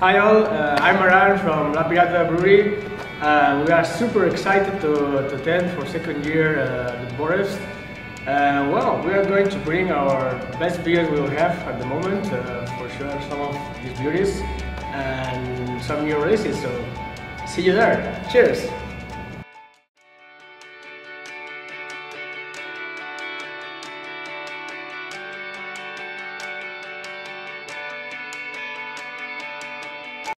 Hi all, I'm Aran from La Pirata Brewery. We are super excited to attend for second year the Borefts. Well, we are going to bring our best beers we will have at the moment, for sure some of these beers and some new releases, so see you there. Cheers!